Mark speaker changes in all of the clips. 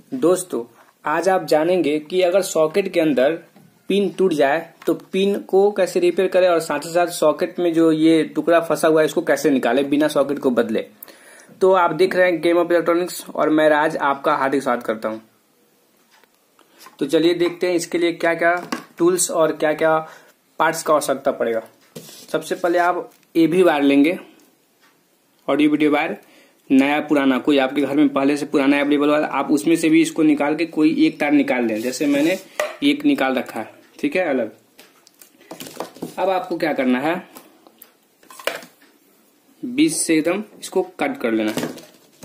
Speaker 1: दोस्तों, आज आप जानेंगे कि अगर सॉकेट के अंदर पिन टूट जाए तो पिन को कैसे रिपेयर करें और साथ ही साथ सॉकेट में जो ये टुकड़ा फंसा हुआ है इसको कैसे निकाले बिना सॉकेट को बदले। तो आप देख रहे हैं गेम ऑफ इलेक्ट्रॉनिक्स और मैं राज आपका हार्दिक स्वागत करता हूं। तो चलिए देखते हैं इसके लिए क्या क्या टूल्स और क्या क्या पार्ट्स का आवश्यकता पड़ेगा। सबसे पहले आप एवी वायर लेंगे, ऑडियो वीडियो वायर, नया पुराना, कोई आपके घर में पहले से पुराना अवेलेबल वाला, आप उसमें से भी इसको निकाल के कोई एक तार निकाल दें। जैसे मैंने एक निकाल रखा है, ठीक है, अलग। अब आपको क्या करना है, बीच से एकदम इसको कट कर लेना है।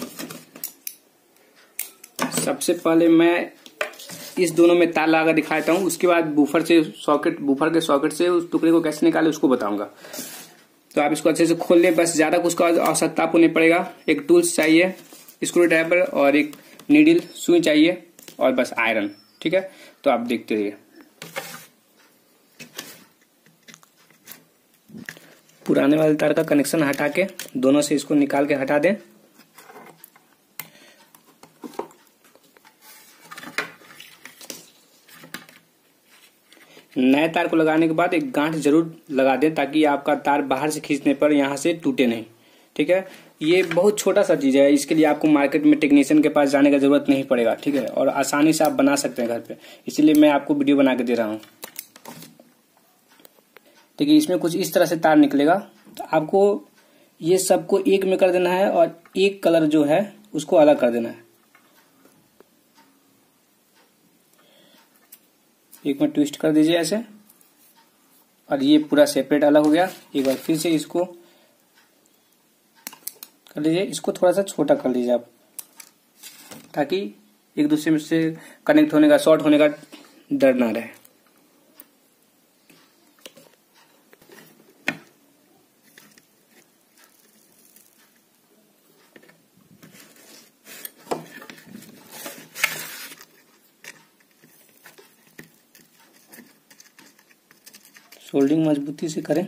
Speaker 1: सबसे पहले मैं इस दोनों में तार लगा दिखाता हूं, उसके बाद बूफर के सॉकेट से उस टुकड़े को कैसे निकाले उसको बताऊंगा। तो आप इसको अच्छे से खोल लें, बस ज्यादा कुछ का आवश्यकता आपको नहीं पड़ेगा। एक टूल्स चाहिए, स्क्रू ड्राइवर और एक नीडल, सुई चाहिए और बस आयरन, ठीक है। तो आप देखते रहिए। पुराने वाले तार का कनेक्शन हटा के दोनों से इसको निकाल के हटा दें। नए तार को लगाने के बाद एक गांठ जरूर लगा दें ताकि आपका तार बाहर से खींचने पर यहां से टूटे नहीं, ठीक है। ये बहुत छोटा सा चीज है, इसके लिए आपको मार्केट में टेक्नीशियन के पास जाने का जरूरत नहीं पड़ेगा, ठीक है, और आसानी से आप बना सकते हैं घर पे। इसीलिए मैं आपको वीडियो बना के दे रहा हूं। देखिए, इसमें कुछ इस तरह से तार निकलेगा। तो आपको ये सबको एक में कर देना है और एक कलर जो है उसको अलग कर देना है। एक में ट्विस्ट कर दीजिए ऐसे, और ये पूरा सेपरेट अलग हो गया। एक बार फिर से इसको कर लीजिए, इसको थोड़ा सा छोटा कर लीजिए आप, ताकि एक दूसरे में से कनेक्ट होने का, शॉर्ट होने का डर ना रहे। सोल्डिंग मजबूती से करें।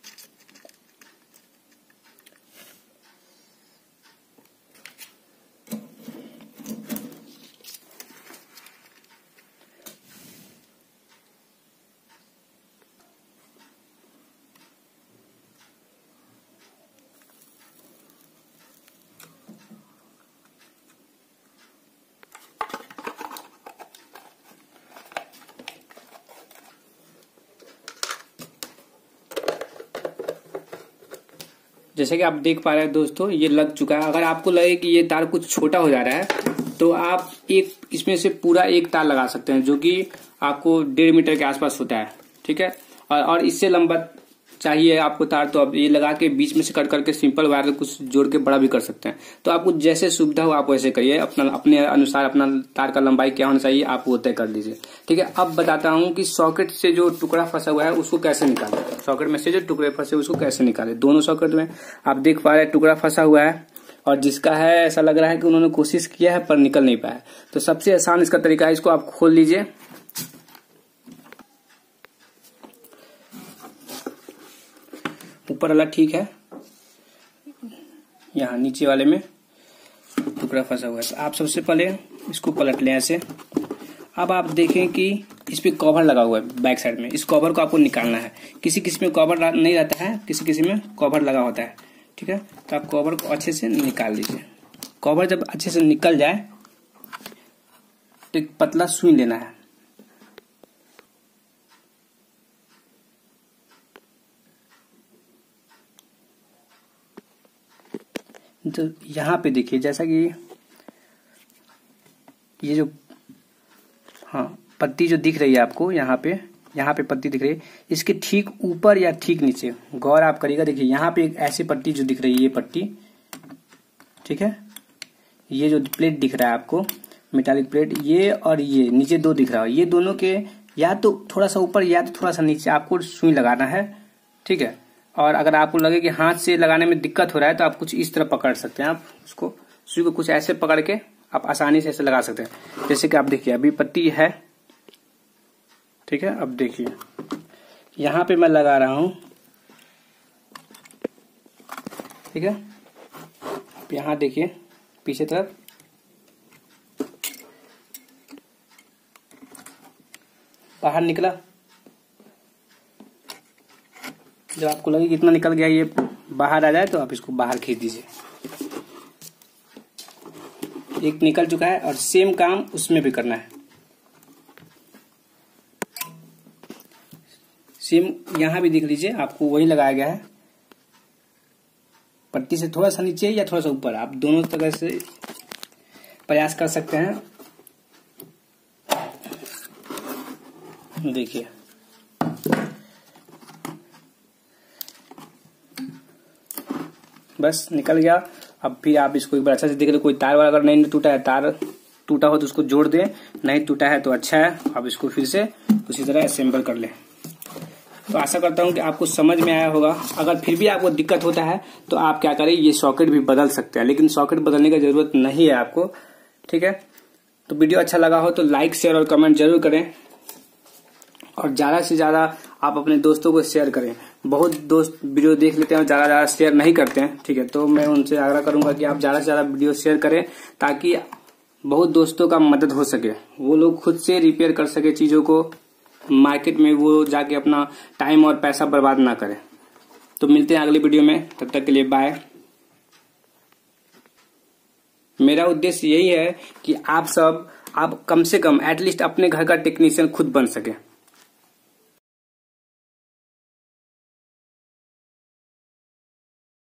Speaker 1: जैसे कि आप देख पा रहे हैं दोस्तों, ये लग चुका है। अगर आपको लगे कि ये तार कुछ छोटा हो जा रहा है तो आप एक इसमें से पूरा एक तार लगा सकते हैं, जो कि आपको 1.5 मीटर के आसपास होता है, ठीक है। और इससे लंबा चाहिए आपको तार तो आप ये लगा के बीच में से कट करके सिंपल वायर कुछ जोड़ के बड़ा भी कर सकते हैं। तो आपको जैसे सुविधा हो आप वैसे करिए, अपने अनुसार अपना तार का लंबाई क्या होना चाहिए आप वो तय कर लीजिए, ठीक है। अब बताता हूं कि सॉकेट से जो टुकड़ा फंसा हुआ है उसको कैसे निकालें। सॉकेट में से जो टुकड़े फंसे उसको कैसे निकालें। दोनों सॉकेट में आप देख पा रहे हैं टुकड़ा फंसा हुआ है, और जिसका है ऐसा लग रहा है कि उन्होंने कोशिश किया है पर निकल नहीं पाया। तो सबसे आसान इसका तरीका है, इसको आप खोल लीजिए। ऊपर वाला ठीक है, यहाँ नीचे वाले में टुकड़ा फंसा हुआ है। आप सबसे पहले इसको पलट लें ऐसे। अब आप देखें कि इस पे कवर लगा हुआ है बैक साइड में, इस कवर को आपको निकालना है। किसी किसी में कवर नहीं रहता है, किसी किसी में कवर लगा होता है, ठीक है। तो आप कवर को अच्छे से निकाल लीजिए। कवर जब अच्छे से निकल जाए तो एक पतला सुई लेना है। तो यहाँ पे देखिए, जैसा कि ये जो पत्ती जो दिख रही है आपको, यहाँ पे पत्ती दिख रही है, इसके ठीक ऊपर या ठीक नीचे गौर आप करिएगा। देखिए यहाँ पे एक ऐसी पट्टी जो दिख रही है, ये पट्टी, ठीक है। ये जो प्लेट दिख रहा है आपको, मेटालिक प्लेट, ये और ये नीचे दो दिख रहा है, ये दोनों के या तो थोड़ा सा ऊपर या तो थोड़ा सा नीचे आपको सुई लगाना है, ठीक है। और अगर आपको लगे कि हाथ से लगाने में दिक्कत हो रहा है तो आप कुछ इस तरह पकड़ सकते हैं। आप उसको सुई को कुछ ऐसे पकड़ के आप आसानी से ऐसे लगा सकते हैं। जैसे कि आप देखिए अभी पट्टी है, ठीक है। अब देखिए यहाँ पे मैं लगा रहा हूं, ठीक है। आप यहाँ देखिए पीछे तरफ बाहर निकला। जब आपको लगे कि इतना निकल गया ये बाहर आ जाए तो आप इसको बाहर खींच दीजिए। एक निकल चुका है और सेम काम उसमें भी करना है। सेम यहां भी देख लीजिए, आपको वही लगाया गया है। पट्टी से थोड़ा सा नीचे या थोड़ा सा ऊपर, आप दोनों तरह से प्रयास कर सकते हैं। देखिए बस निकल गया। अब फिर आप इसको एक बार अच्छा से देख लो, कोई तार वाला अगर नहीं टूटा है, तार टूटा हो तो उसको जोड़ दें, नहीं टूटा है तो अच्छा है। अब इसको फिर से उसी तरह असेंबल कर लें। तो आशा करता हूं कि आपको समझ में आया होगा। अगर फिर भी आपको दिक्कत होता है तो आप क्या करें, ये सॉकेट भी बदल सकते हैं, लेकिन सॉकेट बदलने की जरूरत नहीं है आपको। ठीक है, तो वीडियो अच्छा लगा हो तो लाइक शेयर और कमेंट जरूर करें, और ज्यादा से ज्यादा आप अपने दोस्तों को शेयर करें। बहुत दोस्त वीडियो देख लेते हैं और ज्यादा शेयर नहीं करते हैं। ठीक है, तो मैं उनसे आग्रह करूंगा कि आप ज्यादा से ज्यादा वीडियो शेयर करें, ताकि बहुत दोस्तों का मदद हो सके, वो लोग खुद से रिपेयर कर सके चीजों को, मार्केट में वो जाके अपना टाइम और पैसा बर्बाद ना करें। तो मिलते हैं अगले वीडियो में, तब तक के लिए बाय। मेरा उद्देश्य यही है कि आप कम से कम एटलीस्ट अपने घर का टेक्नीशियन खुद बन सके।